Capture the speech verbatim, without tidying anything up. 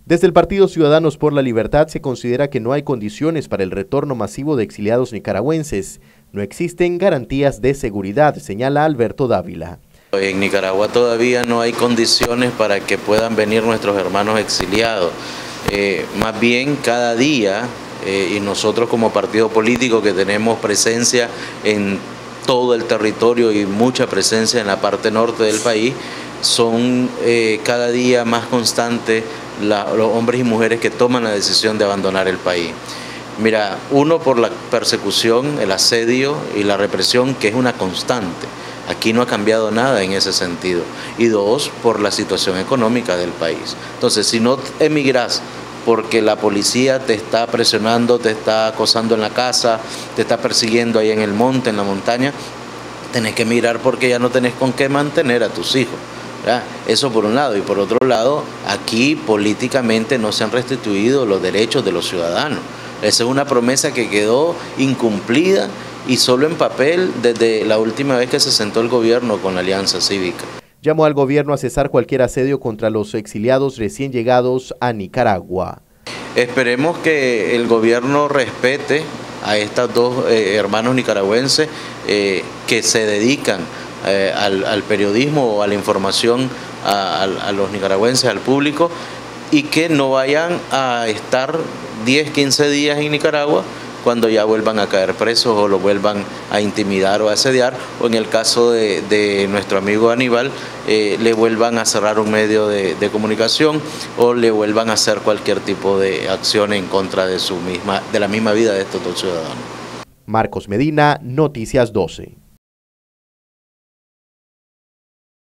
Desde el Partido Ciudadanos por la Libertad se considera que no hay condiciones para el retorno masivo de exiliados nicaragüenses. No existen garantías de seguridad, señala Alberto Dávila. En Nicaragua todavía no hay condiciones para que puedan venir nuestros hermanos exiliados. Eh, más bien cada día, eh, y nosotros como partido político que tenemos presencia en todo el territorio y mucha presencia en la parte norte del país, son eh, cada día más constantes la, los hombres y mujeres que toman la decisión de abandonar el país. Mira, uno por la persecución, el asedio y la represión, que es una constante. Aquí no ha cambiado nada en ese sentido. Y dos, por la situación económica del país. Entonces, si no emigras porque la policía te está presionando, te está acosando en la casa, te está persiguiendo ahí en el monte, en la montaña, tenés que emigrar porque ya no tenés con qué mantener a tus hijos, ¿verdad? Eso por un lado. Y por otro lado, aquí políticamente no se han restituido los derechos de los ciudadanos. Esa es una promesa que quedó incumplida y solo en papel desde la última vez que se sentó el gobierno con la Alianza Cívica. Llamó al gobierno a cesar cualquier asedio contra los exiliados recién llegados a Nicaragua. Esperemos que el gobierno respete a estos dos eh, hermanos nicaragüenses eh, que se dedican eh, al, al periodismo o a la información a, a, a los nicaragüenses, al público, y que no vayan a estar diez, quince días en Nicaragua cuando ya vuelvan a caer presos o lo vuelvan a intimidar o a asediar, o en el caso de, de nuestro amigo Aníbal, eh, le vuelvan a cerrar un medio de, de comunicación o le vuelvan a hacer cualquier tipo de acción en contra de, su misma, de la misma vida de estos dos ciudadanos. Marcos Medina, Noticias doce.